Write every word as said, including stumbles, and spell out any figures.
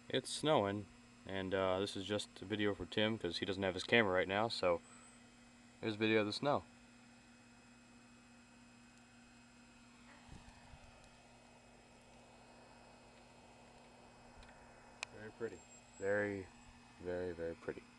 It's snowing, and uh, this is just a video for Tim because he doesn't have his camera right now, so here's a video of the snow. Very pretty. Very, very, very pretty.